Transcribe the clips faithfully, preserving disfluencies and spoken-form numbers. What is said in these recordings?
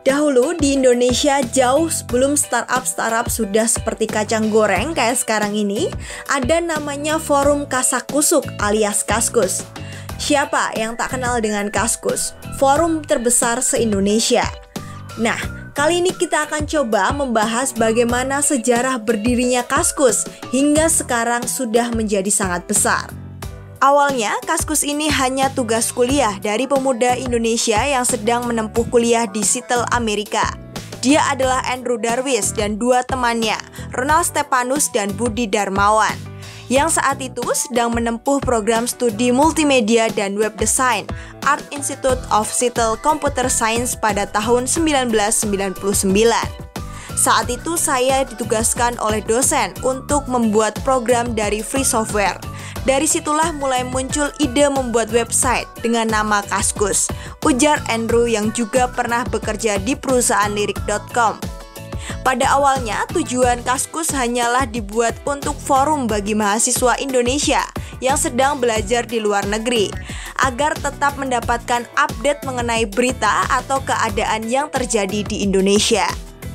Dahulu di Indonesia, jauh sebelum startup-startup sudah seperti kacang goreng kayak sekarang ini, ada namanya Forum Kasakusuk alias Kaskus. Siapa yang tak kenal dengan Kaskus? Forum terbesar se-Indonesia. Nah, kali ini kita akan coba membahas bagaimana sejarah berdirinya Kaskus hingga sekarang sudah menjadi sangat besar. Awalnya, Kaskus ini hanya tugas kuliah dari pemuda Indonesia yang sedang menempuh kuliah di Seattle, Amerika. Dia adalah Andrew Darwis dan dua temannya, Ronald Stepanus dan Budi Darmawan, yang saat itu sedang menempuh program studi multimedia dan web design Art Institute of Seattle Computer Science pada tahun seribu sembilan ratus sembilan puluh sembilan. Saat itu saya ditugaskan oleh dosen untuk membuat program dari free software. Dari situlah mulai muncul ide membuat website dengan nama Kaskus, ujar Andrew yang juga pernah bekerja di perusahaan lirik dot com. Pada awalnya, tujuan Kaskus hanyalah dibuat untuk forum bagi mahasiswa Indonesia yang sedang belajar di luar negeri, agar tetap mendapatkan update mengenai berita atau keadaan yang terjadi di Indonesia.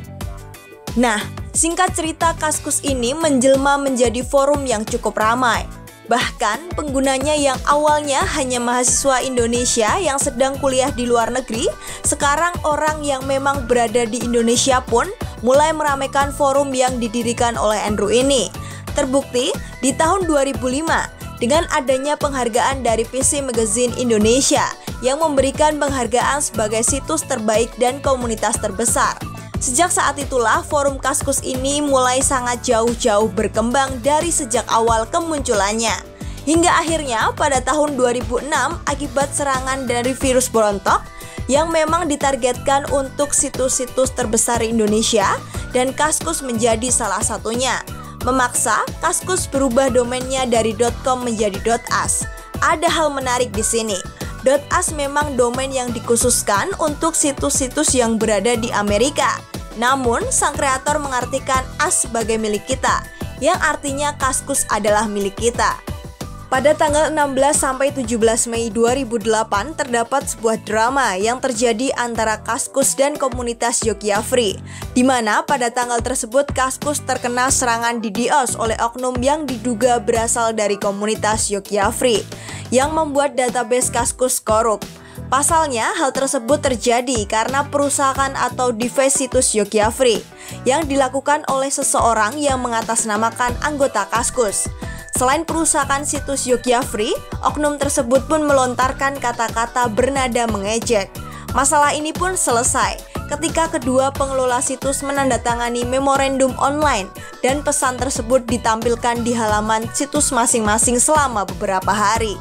Nah, singkat cerita, Kaskus ini menjelma menjadi forum yang cukup ramai. Bahkan penggunanya yang awalnya hanya mahasiswa Indonesia yang sedang kuliah di luar negeri, sekarang orang yang memang berada di Indonesia pun mulai meramaikan forum yang didirikan oleh Andrew ini. Terbukti di tahun dua ribu lima dengan adanya penghargaan dari P C Magazine Indonesia yang memberikan penghargaan sebagai situs terbaik dan komunitas terbesar. Sejak saat itulah forum Kaskus ini mulai sangat jauh-jauh berkembang dari sejak awal kemunculannya. Hingga akhirnya pada tahun dua ribu enam akibat serangan dari virus berontak yang memang ditargetkan untuk situs-situs terbesar Indonesia dan Kaskus menjadi salah satunya. Memaksa Kaskus berubah domainnya dari .com menjadi .as. Ada hal menarik di sini. .as memang domain yang dikhususkan untuk situs-situs yang berada di Amerika. Namun, sang kreator mengartikan as sebagai milik kita, yang artinya Kaskus adalah milik kita. Pada tanggal enam belas sampai tujuh belas Mei dua ribu delapan terdapat sebuah drama yang terjadi antara Kaskus dan komunitas Yogya Free, di mana pada tanggal tersebut Kaskus terkena serangan D DoS oleh oknum yang diduga berasal dari komunitas Yogya Free, yang membuat database Kaskus korup. Pasalnya, hal tersebut terjadi karena perusahaan atau device situs Yogya Free yang dilakukan oleh seseorang yang mengatasnamakan anggota Kaskus. Selain perusahaan situs Yogya Free, oknum tersebut pun melontarkan kata-kata bernada mengejek. Masalah ini pun selesai ketika kedua pengelola situs menandatangani memorandum online dan pesan tersebut ditampilkan di halaman situs masing-masing selama beberapa hari.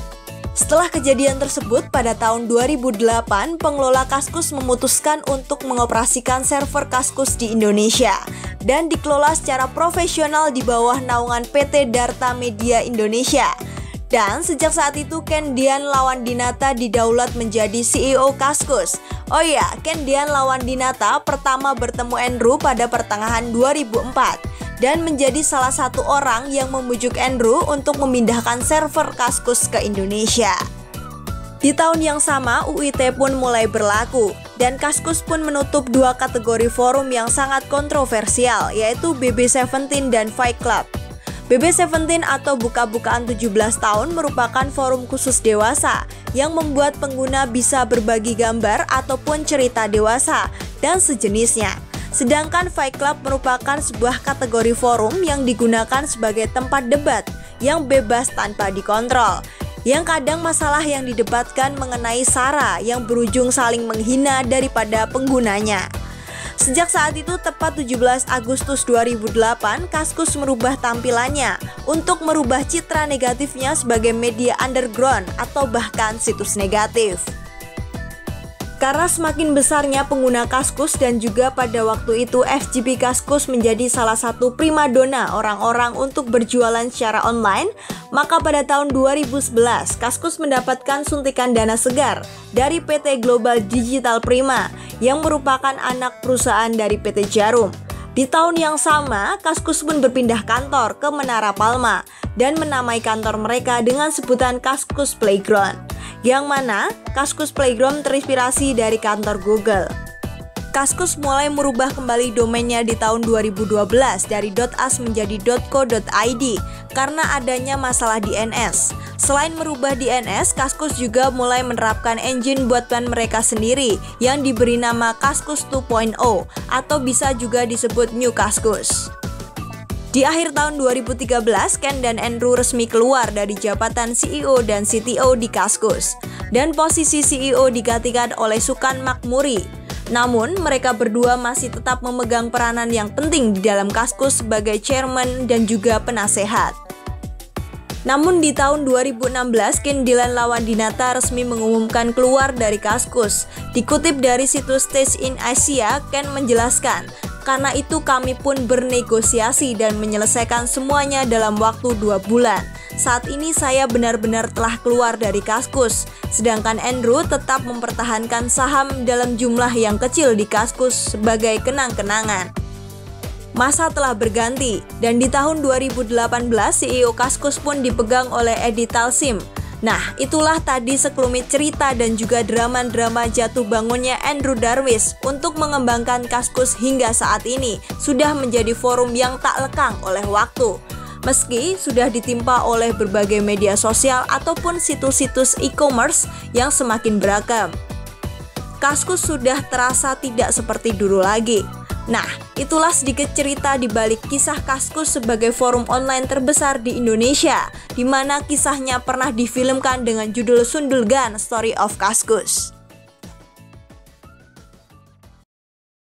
Setelah kejadian tersebut, pada tahun dua ribu delapan, pengelola Kaskus memutuskan untuk mengoperasikan server Kaskus di Indonesia dan dikelola secara profesional di bawah naungan P T Darta Media Indonesia. Dan sejak saat itu, Ken Dian Lawandinata didaulat menjadi C E O Kaskus. Oh ya, Ken Dian Lawandinata pertama bertemu Andrew pada pertengahan dua ribu empat. Dan menjadi salah satu orang yang membujuk Andrew untuk memindahkan server Kaskus ke Indonesia. Di tahun yang sama, U I T pun mulai berlaku, dan Kaskus pun menutup dua kategori forum yang sangat kontroversial, yaitu B B tujuh belas dan Fight Club. B B tujuh belas atau buka-bukaan tujuh belas tahun merupakan forum khusus dewasa yang membuat pengguna bisa berbagi gambar ataupun cerita dewasa dan sejenisnya. Sedangkan Fight Club merupakan sebuah kategori forum yang digunakan sebagai tempat debat yang bebas tanpa dikontrol, yang kadang masalah yang didebatkan mengenai sara yang berujung saling menghina daripada penggunanya. Sejak saat itu, tepat tujuh belas Agustus dua ribu delapan, Kaskus merubah tampilannya untuk merubah citra negatifnya sebagai media underground atau bahkan situs negatif. Karena semakin besarnya pengguna Kaskus dan juga pada waktu itu F G P Kaskus menjadi salah satu primadona orang-orang untuk berjualan secara online, maka pada tahun dua ribu sebelas Kaskus mendapatkan suntikan dana segar dari P T Global Digital Prima yang merupakan anak perusahaan dari P T Djarum. Di tahun yang sama, Kaskus pun berpindah kantor ke Menara Palma dan menamai kantor mereka dengan sebutan Kaskus Playground, yang mana Kaskus Playground terinspirasi dari kantor Google. Kaskus mulai merubah kembali domainnya di tahun dua ribu dua belas dari .as menjadi .co.id karena adanya masalah D N S. Selain merubah D N S, Kaskus juga mulai menerapkan engine buatan mereka sendiri yang diberi nama Kaskus dua titik nol atau bisa juga disebut New Kaskus. Di akhir tahun dua ribu tiga belas, Ken dan Andrew resmi keluar dari jabatan C E O dan C T O di Kaskus, dan posisi C E O digantikan oleh Sukan Makmuri. Namun, mereka berdua masih tetap memegang peranan yang penting di dalam Kaskus sebagai chairman dan juga penasehat. Namun di tahun dua ribu enam belas, Ken Dylan Lawandinata resmi mengumumkan keluar dari Kaskus. Dikutip dari situs Stage in Asia, Ken menjelaskan, "Karena itu kami pun bernegosiasi dan menyelesaikan semuanya dalam waktu dua bulan. Saat ini saya benar-benar telah keluar dari Kaskus, sedangkan Andrew tetap mempertahankan saham dalam jumlah yang kecil di Kaskus sebagai kenang-kenangan." Masa telah berganti, dan di tahun dua ribu delapan belas C E O Kaskus pun dipegang oleh Edi Talsim. Nah, itulah tadi sekelumit cerita dan juga drama-drama jatuh bangunnya Andrew Darwish untuk mengembangkan Kaskus hingga saat ini sudah menjadi forum yang tak lekang oleh waktu. Meski sudah ditimpa oleh berbagai media sosial ataupun situs-situs e-commerce yang semakin beragam, Kaskus sudah terasa tidak seperti dulu lagi. Nah, itulah sedikit cerita di balik kisah Kaskus sebagai forum online terbesar di Indonesia, di mana kisahnya pernah difilmkan dengan judul Sundulgan Story of Kaskus.